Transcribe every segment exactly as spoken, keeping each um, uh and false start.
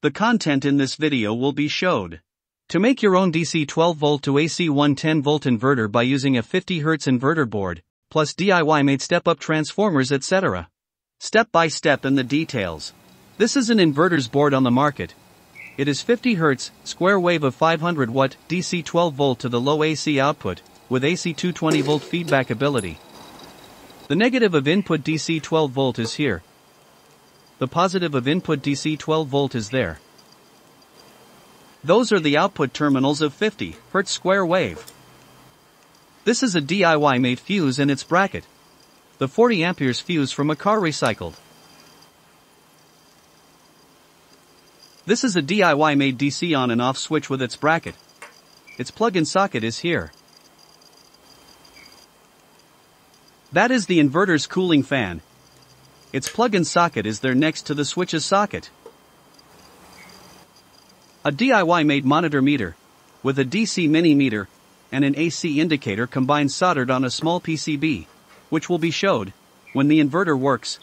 The content in this video will be showed. To make your own D C twelve volt to A C one ten volt inverter by using a fifty hertz inverter board, plus D I Y made step-up transformers et cetera. Step by step in the details. This is an inverter's board on the market. It is fifty hertz, square wave of five hundred watt, D C twelve volt to the low A C output, with A C two twenty volt feedback ability. The negative of input D C twelve volt is here. The positive of input D C twelve volt is there. Those are the output terminals of fifty hertz square wave. This is a D I Y made fuse and its bracket. The forty amperes fuse from a car recycled. This is a D I Y made D C on and off switch with its bracket. Its plug-in socket is here. That is the inverter's cooling fan. Its plug-in socket is there next to the switch's socket. A D I Y made monitor meter, with a D C mini meter, and an A C indicator combined soldered on a small P C B, which will be showed when the inverter works.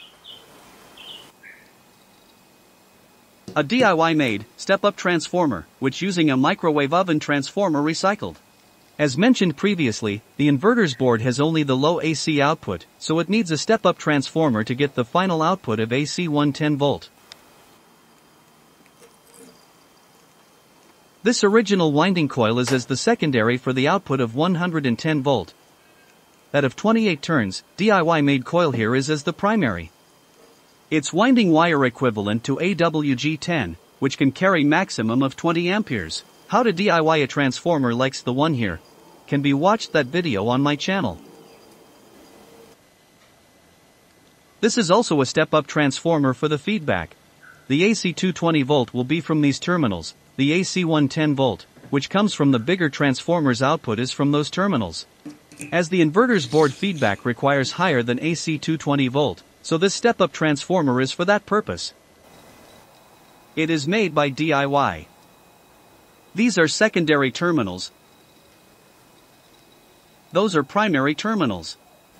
A D I Y made step-up transformer, which using a microwave oven transformer recycled. As mentioned previously, the inverter's board has only the low A C output, so it needs a step-up transformer to get the final output of A C one ten volt. This original winding coil is as the secondary for the output of one hundred ten volt. That of twenty-eight turns, D I Y made coil here is as the primary. Its winding wire equivalent to A W G ten, which can carry maximum of twenty amperes. How to D I Y a transformer like the one here can be watched that video on my channel. This is also a step-up transformer for the feedback. The A C two twenty volt will be from these terminals, the A C one ten volt, which comes from the bigger transformer's output is from those terminals. As the inverter's board feedback requires higher than A C two twenty volt, so this step-up transformer is for that purpose. It is made by D I Y. These are secondary terminals. Those are primary terminals.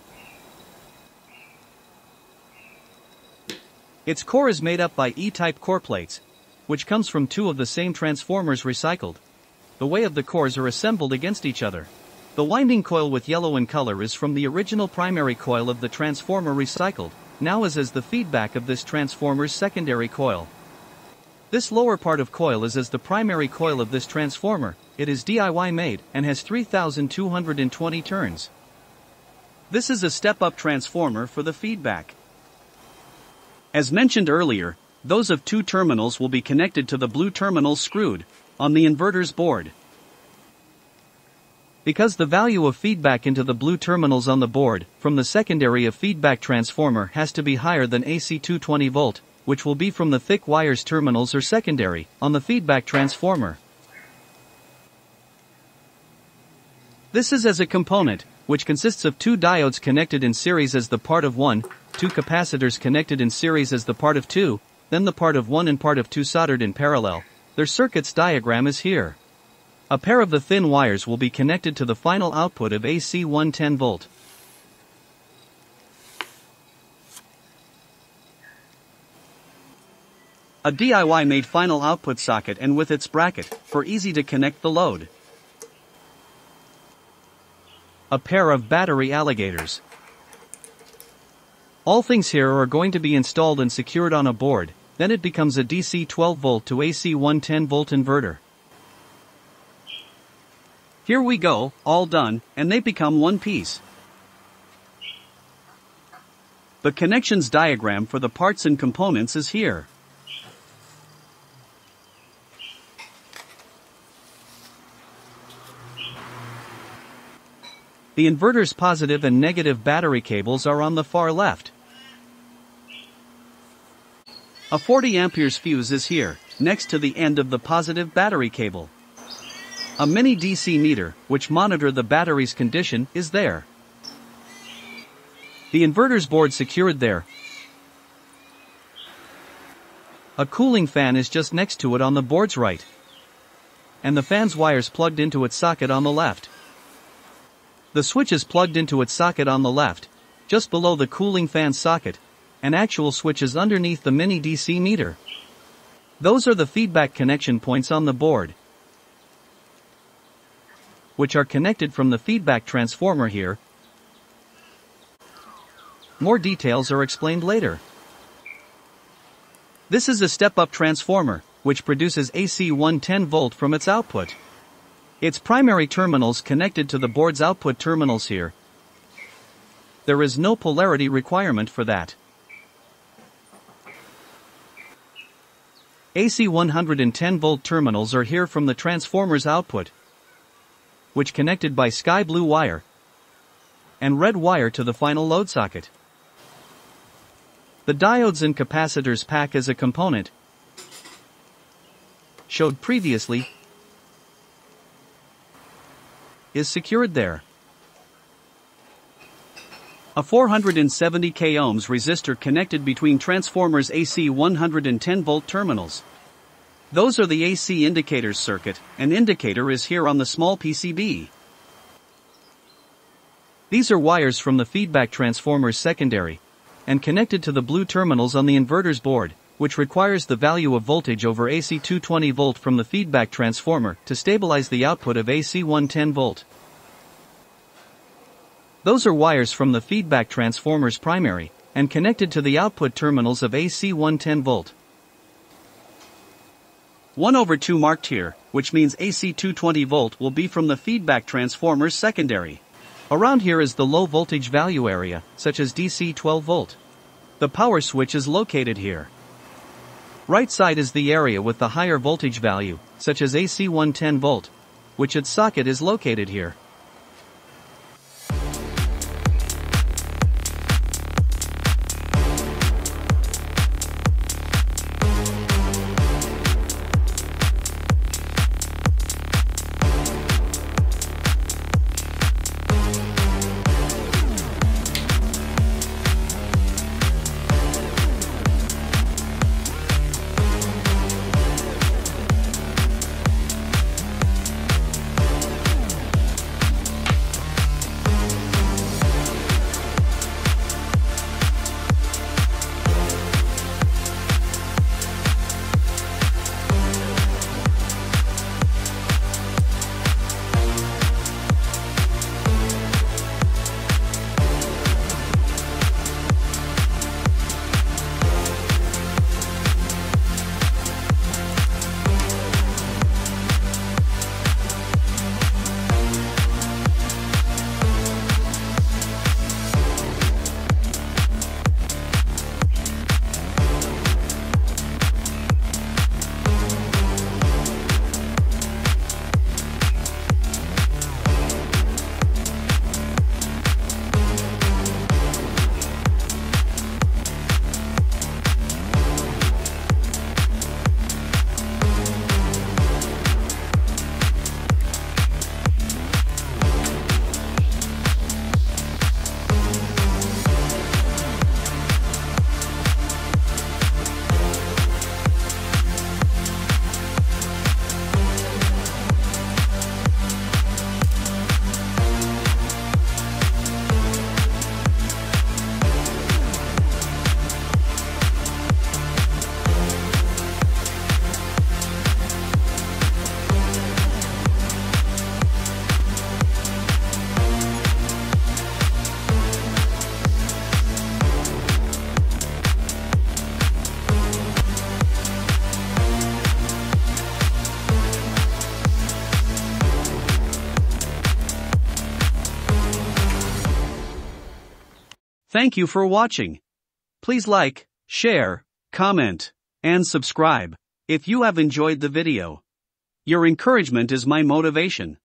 Its core is made up by E-type core plates, which comes from two of the same transformers recycled. The way of the cores are assembled against each other. The winding coil with yellow in color is from the original primary coil of the transformer recycled, now is as the feedback of this transformer's secondary coil. This lower part of coil is as the primary coil of this transformer. It is D I Y made and has three thousand two hundred twenty turns. This is a step-up transformer for the feedback. As mentioned earlier, those of two terminals will be connected to the blue terminal screwed on the inverter's board. Because the value of feedback into the blue terminals on the board from the secondary of feedback transformer has to be higher than A C two twenty volt, which will be from the thick wires terminals or secondary on the feedback transformer. This is as a component, which consists of two diodes connected in series as the part of one, two capacitors connected in series as the part of two, then the part of one and part of two soldered in parallel. Their circuits diagram is here. A pair of the thin wires will be connected to the final output of A C one ten volt. A D I Y made final output socket and with its bracket, for easy to connect the load. A pair of battery alligators. All things here are going to be installed and secured on a board, then it becomes a D C twelve volt to A C one ten volt inverter. Here we go, all done, and they become one piece. The connections diagram for the parts and components is here. The inverter's positive and negative battery cables are on the far left. A forty amperes fuse is here, next to the end of the positive battery cable. A mini D C meter, which monitor the battery's condition, is there. The inverter's board secured there. A cooling fan is just next to it on the board's right. And the fan's wires plugged into its socket on the left. The switch is plugged into its socket on the left, just below the cooling fan socket. An actual switch is underneath the mini D C meter. Those are the feedback connection points on the board, which are connected from the feedback transformer here. More details are explained later. This is a step-up transformer, which produces A C one hundred ten volt from its output. Its primary terminals connected to the board's output terminals here. There is no polarity requirement for that. A C one hundred ten volt terminals are here from the transformer's output, which connected by sky blue wire and red wire to the final load socket. The diodes and capacitors pack as a component, showed previously, is secured there. A four hundred seventy k ohms resistor connected between transformer's A C one hundred ten volt terminals. Those are the A C indicators circuit, and indicator is here on the small P C B. These are wires from the feedback transformer's secondary, and connected to the blue terminals on the inverter's board, which requires the value of voltage over A C two hundred twenty volt from the feedback transformer to stabilize the output of A C one hundred ten volt. Those are wires from the feedback transformer's primary, and connected to the output terminals of A C one hundred ten volt. one over two marked here, which means A C two hundred twenty volt will be from the feedback transformer's secondary. Around here is the low voltage value area, such as D C twelve volt. The power switch is located here. Right side is the area with the higher voltage value, such as A C one hundred ten volt, which its socket is located here. Thank you for watching. Please like, share, comment, and subscribe if you have enjoyed the video. Your encouragement is my motivation.